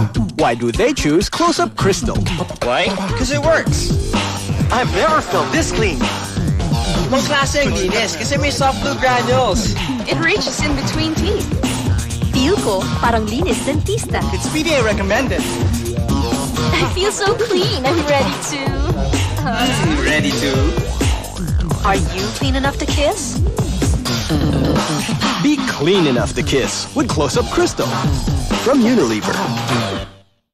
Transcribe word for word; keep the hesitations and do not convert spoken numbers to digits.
Why do they choose Close-Up Crystal? Why? Because it works. I've never felt this clean. Ibang klase ang linis kasi may soft glue granules. It reaches in between teeth. Feel ko parang linis dentista. It's V A recommended. I feel so clean. I'm ready to... Uh, Mm, ready to... Are you clean enough to kiss? Be clean enough to kiss with Close-Up Crystal from Unilever.